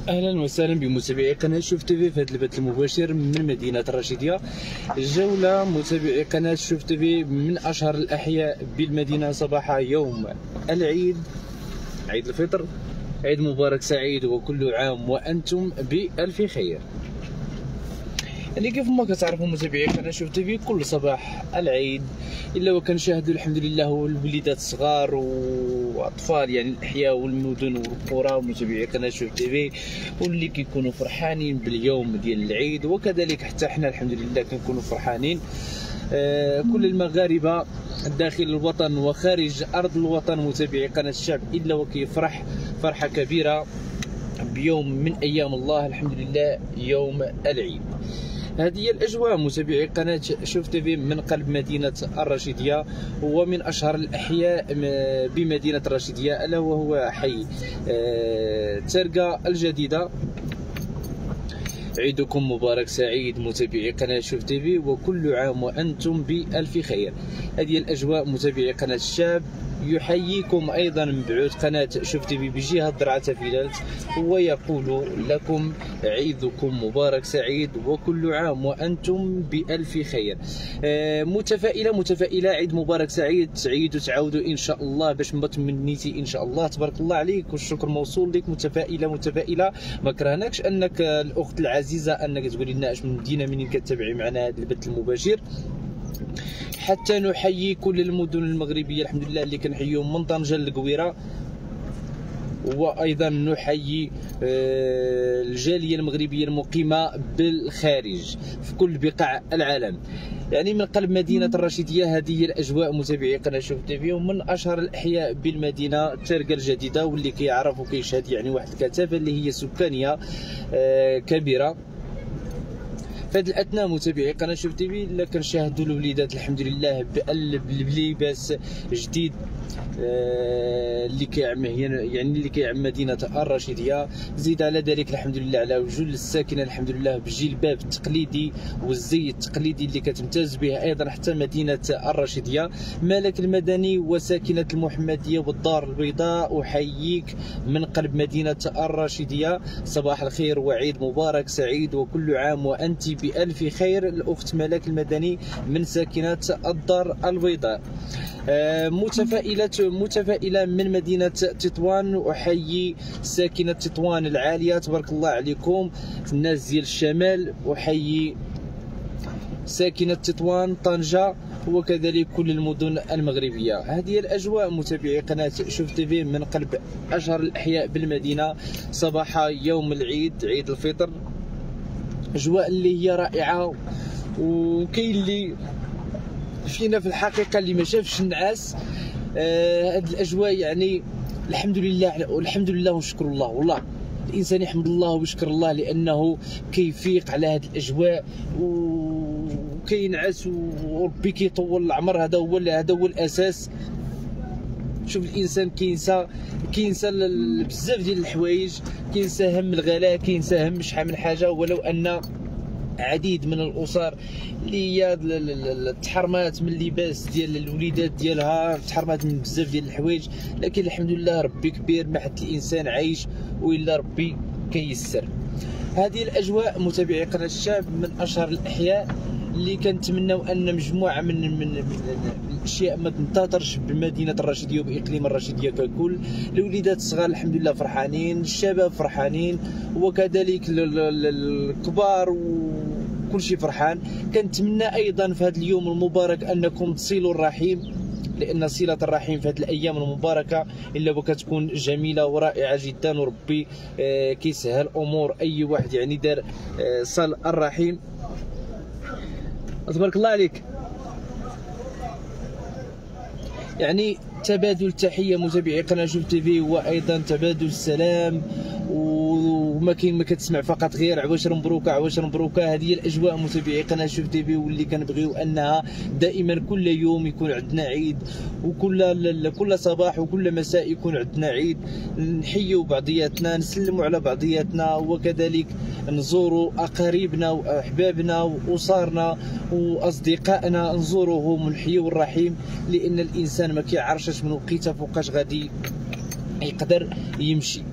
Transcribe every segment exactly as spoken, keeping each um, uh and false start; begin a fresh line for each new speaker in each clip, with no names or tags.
اهلا وسهلا بمتابعي قناه شوف تيفي في هذا البث المباشر من مدينه الرشيديه. جوله متابعي قناه شوف تيفي من اشهر الاحياء بالمدينه صباح يوم العيد، عيد الفطر. عيد مبارك سعيد وكل عام وانتم بالف خير. يعني كيف ما كتعرفوا متابعي قناه شوف تيفي، كل صباح العيد الا وكنشاهدوا الحمد لله الوليدات الصغار واطفال يعني الاحياء والمدن والقرى ومتابعي قناه شوف تيفي، واللي كيكونوا فرحانين باليوم ديال العيد، وكذلك حتى حنا الحمد لله كنكونوا فرحانين. آه كل المغاربه داخل الوطن وخارج ارض الوطن متابعي قناه الشعب الا وكيفرح فرحه كبيره بيوم من ايام الله، الحمد لله يوم العيد. هذه هي الاجواء متابعي قناه شوف تيفي من قلب مدينه الرشيديه، ومن اشهر الاحياء بمدينه الرشيديه الا وهو حي ترقه الجديده. عيدكم مبارك سعيد متابعي قناه شوف تيفي، وكل عام وانتم بالف خير. هذه الاجواء متابعي قناه الشعب. يحييكم ايضا مبعوث قناه شوف تيفي بجهه درعا فيلالت، ويقول لكم عيدكم مبارك سعيد وكل عام وانتم بالف خير. آه متفائله متفائله عيد مبارك سعيد، تعيدوا تعاودوا ان شاء الله باش ما تمنيتي ان شاء الله. تبارك الله عليك والشكر موصول لك. متفائله متفائله ما كرهناكش انك الاخت العزيزه انك تقولي لنا اش من مدينه منين كتابعي معنا هذا البث المباشر. حتى نحيي كل المدن المغربيه الحمد لله اللي كنحييهم من طنجه للقويره، وايضا نحيي الجاليه المغربيه المقيمه بالخارج في كل بقاع العالم. يعني من قلب مدينه الرشيديه هذه هي الاجواء متابعي قناه شوف تيفي، ومن اشهر الاحياء بالمدينه ترقه الجديده، واللي كيعرف وكيشهد يعني واحد الكثافه اللي هي سكانيه كبيره. في هذه الاثناء متابعي قناه شوف تيفي الا كنشاهدوا الوليدات الحمد لله بلباس جديد آه اللي كيعم يعني اللي كيعم مدينه الرشيديه. زيد على ذلك الحمد لله على وجوه الساكنه الحمد لله بالجلباب التقليدي والزي التقليدي اللي كتمتاز به ايضا حتى مدينه الرشيديه. ملك المدني وساكنه المحمديه والدار البيضاء، احييك من قلب مدينه الرشيديه. صباح الخير وعيد مبارك سعيد وكل عام وانت بألف خير. الأخت ملاك المدني من ساكنة الدار البيضاء. آه متفائلة متفائلة من مدينة تطوان، أحيي ساكنة تطوان العالية تبارك الله عليكم الناس ديال الشمال. أحيي ساكنة تطوان طنجة وكذلك كل المدن المغربية. هذه الأجواء متابعي قناة شوف تيفي من قلب أشهر الأحياء بالمدينة صباح يوم العيد، عيد الفطر. اجواء اللي هي رائعه، وكاين اللي فينا في الحقيقه اللي ما شافش النعاس. آه هاد الاجواء يعني الحمد لله الحمد لله ونشكر الله. والله الانسان يحمد الله ويشكر الله لانه كيفيق على هاد الاجواء وكينعس وربي كيطول العمر. هذا هو هذا هو الاساس. شوف الانسان كينسى كينسى بزاف ديال الحوايج، كينسى هم الغلاء، كينسى هم شحال من حاجه، ولو ان عديد من الاسر اللي هي تحرمات من اللباس ديال الوليدات ديالها، تحرمات من بزاف ديال الحوايج، لكن الحمد لله ربي كبير ما حد الانسان عايش والا ربي كيسر. هذه الاجواء متابعي قناه الشعب من اشهر الاحياء اللي كنتمناو ان مجموعه من من, من الاشياء ما تنتظرش بمدينه الرشيديه وباقليم الرشيديه ككل. الوليدات الصغار الحمد لله فرحانين، الشباب فرحانين، وكذلك الكبار وكل شيء فرحان. كنتمنى ايضا في هذا اليوم المبارك انكم تصلوا الرحيم، لان صله الرحيم في هذه الايام المباركه الا وكتكون جميله ورائعه جدا، وربي كيسهل امور اي واحد يعني دار صل الرحيم. تبارك الله عليك. يعني تبادل تحيه متابعي قناه شوف تيفي، وايضا تبادل السلام، وما كاين ما كتسمع فقط غير عواشر مبروكه عواشر مبروكه. هذه هي الاجواء متابعي قناه شوف تيفي، واللي كنبغيو انها دائما كل يوم يكون عندنا عيد، وكل كل صباح وكل مساء يكون عندنا عيد، نحيوا بعضياتنا، نسلموا على بعضياتنا، وكذلك نزوروا اقاربنا واحبابنا واسرنا واصدقائنا، نزوروهم ونحيوا الرحيم، لان الانسان ما كيعرفش من وقيته فوقاش غادي يقدر يمشي.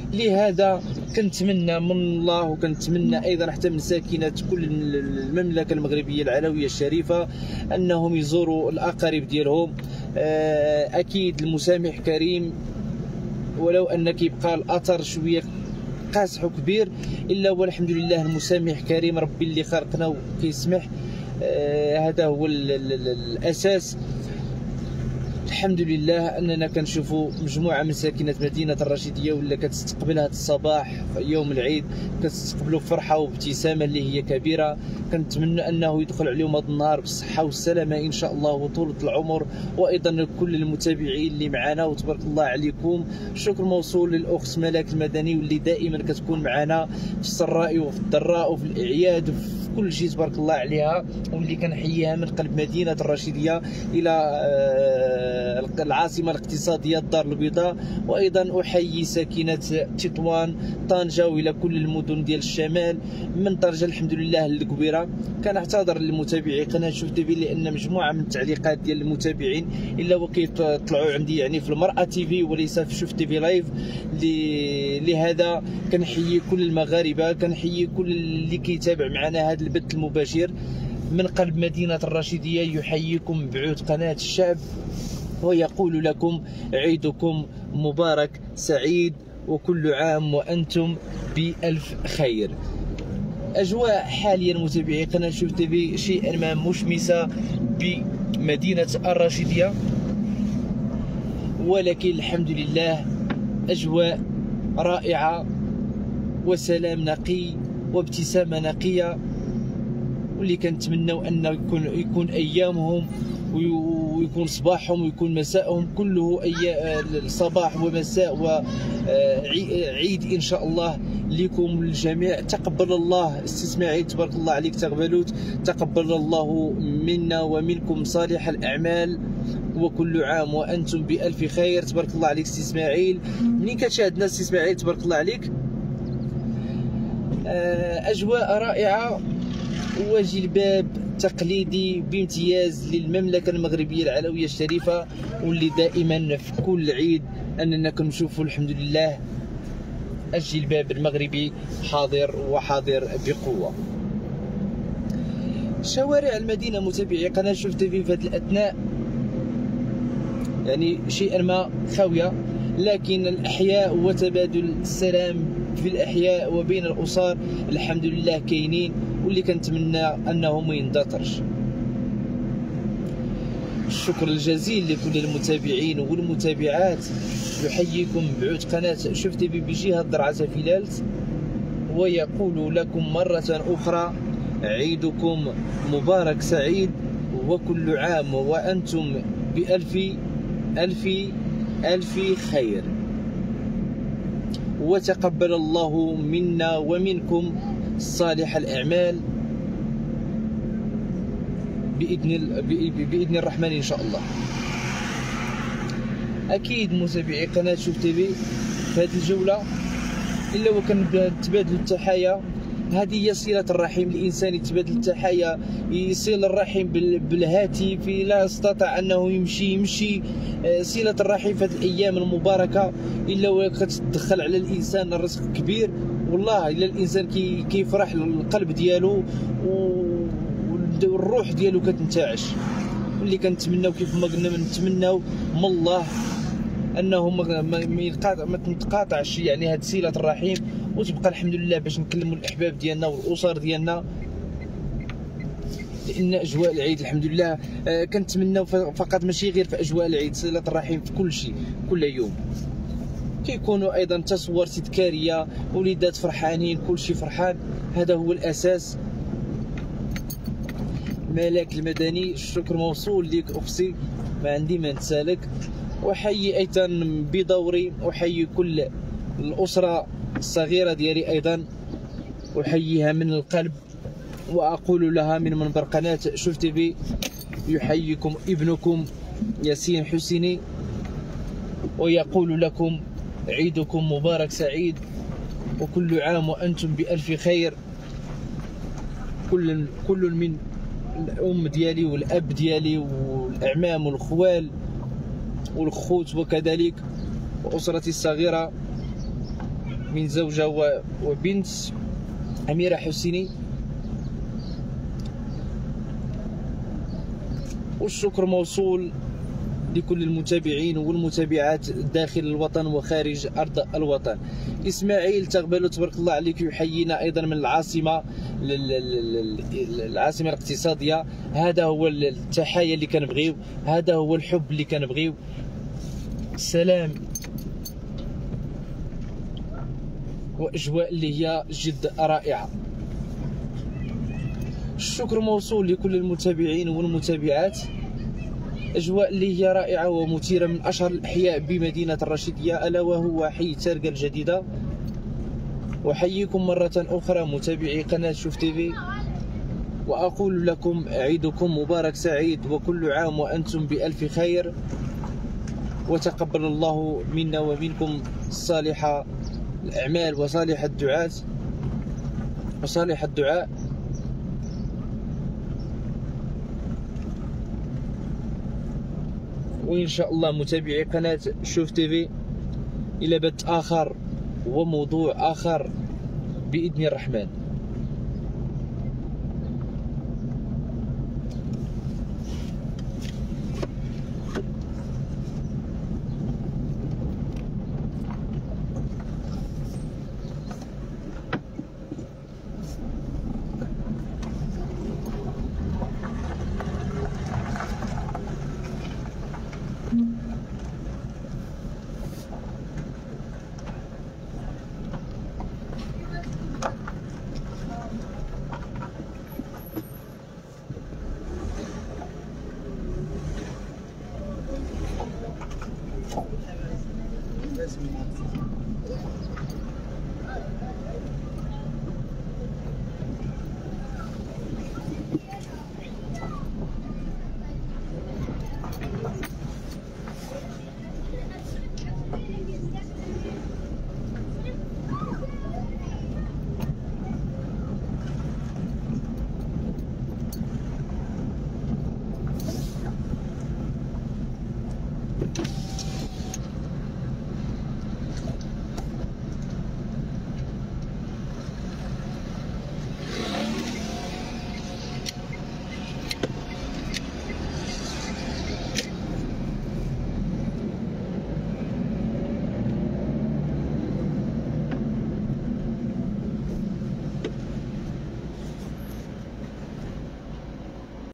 لهذا كنتمنى من الله وكنتمنى ايضا حتى من ساكنه كل المملكه المغربيه العلويه الشريفه انهم يزوروا الاقارب ديالهم. اكيد المسامح كريم، ولو ان كيبقى الاثر شويه قاسح وكبير، الا هو الحمد لله المسامح كريم، ربي اللي خلقنا وكيسمح. هذا هو الاساس. الحمد لله اننا كنشوفوا مجموعه من ساكنه مدينه الرشيديه ولا كتستقبل هذا الصباح يوم العيد، كتستقبلوا فرحه وابتسامه اللي هي كبيره. كنتمنى انه يدخل عليهم هذا النهار بالصحه والسلامه ان شاء الله وطولة العمر. وايضا كل المتابعين اللي معنا وتبارك الله عليكم. الشكر موصول للاخت ملاك المدني واللي دائما كتكون معنا في السراء وفي الضراء وفي الاعياد وفي كل شيء تبارك الله عليها، واللي كنحييها من قلب مدينه الرشيديه الى العاصمه الاقتصاديه الدار البيضاء. وايضا احيي ساكنه تطوان، طنجه، والى كل المدن ديال الشمال من طنجه الحمد لله للكبيره. كنعتذر للمتابعي قناه شوف تيفي لان مجموعه من التعليقات ديال المتابعين الا هو كيطلعوا عندي يعني في المرأة تيفي وليس في شوف تيفي لايف. لهذا كنحيي كل المغاربه، كنحيي كل اللي كيتابع معنا هذا البث المباشر من قلب مدينه الرشيديه. يحييكم بعود قناه الشعب ويقول لكم عيدكم مبارك سعيد وكل عام وأنتم بألف خير. أجواء حاليا متابعي قناة شوف تيفي شيئا ما مشمسة بمدينة الرشيدية، ولكن الحمد لله أجواء رائعة وسلام نقي وابتسامة نقية، واللي كنتمنوا أن يكون يكون أيامهم ويكون صباحهم ويكون مساءهم كله أي صباح ومساء وعيد إن شاء الله لكم الجميع. تقبل الله استسماعيل تبارك الله عليك تغبلوت، تقبل الله منا ومنكم صالح الأعمال وكل عام وأنتم بألف خير. تبارك الله عليك سي اسماعيل، منين كتشاهدنا سي اسماعيل تبارك الله عليك. أجواء رائعة وجلباب تقليدي بامتياز للمملكة المغربية العلوية الشريفة، واللي دائما في كل عيد أننا كنشوفوا الحمد لله الجلباب المغربي حاضر وحاضر بقوة. شوارع المدينة متابعي قناة شوف تيفي في هذه الأثناء يعني شيئا ما خاوية، لكن الأحياء وتبادل السلام في الأحياء وبين الأسر الحمد لله كاينين، واللي كنتمنى انه ما يندثرش. الشكر الجزيل لكل المتابعين والمتابعات. يحييكم بعود قناة شوف تيفي بجهة درعا فلالت، ويقول لكم مرة أخرى عيدكم مبارك سعيد وكل عام وأنتم بألف ألف ألف خير. وتقبل الله منا ومنكم صالح الأعمال بإذن بإذن الرحمن إن شاء الله. أكيد متابعي قناة شوف تيفي في هذه الجولة إلا وكان تبادل التحايا. هذه هي صلة الرحم، الإنسان يتبادل التحايا، يصل الرحم بالهاتف، لا استطاع أنه يمشي يمشي. صلة الرحم في هذه الأيام المباركة إلا وكتدخل على الإنسان الرزق كبير. والله إلا الإنسان كي كيفرح القلب ديالو والروح ديالو كتنتعش. واللي كنتمناو كيف ما قلنا نتمناو من الله انه ما ما تنقاطعش يعني هاد صله الرحم، وتبقى الحمد لله باش نكلموا الاحباب ديالنا والاسر ديالنا، لان اجواء العيد الحمد لله كنتمناو فقط ماشي غير في اجواء العيد، صله الرحم في كل شيء كل يوم. كيكونوا ايضا تصور تذكاريه، وليدات فرحانين، كل شيء فرحان، هذا هو الاساس. ملاك المدني الشكر موصول ليك اختي، ما عندي ما نسالك. وحيي ايضا بدوري احيي كل الاسره الصغيره ديالي ايضا، احييها من القلب واقول لها من منبر قناه شوف تيفي يحييكم ابنكم ياسين حسيني، ويقول لكم عيدكم مبارك سعيد وكل عام وانتم بالف خير. كل كل من الام ديالي والاب ديالي والاعمام والاخوال والخوت وكذلك واسرتي الصغيره من زوجة وبنت أميرة حسيني. والشكر موصول لكل المتابعين والمتابعات داخل الوطن وخارج أرض الوطن. إسماعيل تغبلو تبارك الله عليك يحيينا أيضا من العاصمة العاصمة الاقتصادية. هذا هو التحايا اللي كنبغيو، هذا هو الحب اللي كنبغيو. سلام وأجواء اللي هي جد رائعة. الشكر موصول لكل المتابعين والمتابعات. أجواء اللي هي رائعة ومثيرة من أشهر الأحياء بمدينة الرشيدية، ألا وهو حي تارقة الجديدة. أحييكم مرة أخرى متابعي قناة شوف تيفي، وأقول لكم عيدكم مبارك سعيد، وكل عام وأنتم بألف خير، وتقبل الله منا ومنكم صالح الأعمال وصالح الدعاء وصالح الدعاء. وإن شاء الله متابعي قناة شوف تيفي إلى بث آخر وموضوع آخر بإذن الرحمن.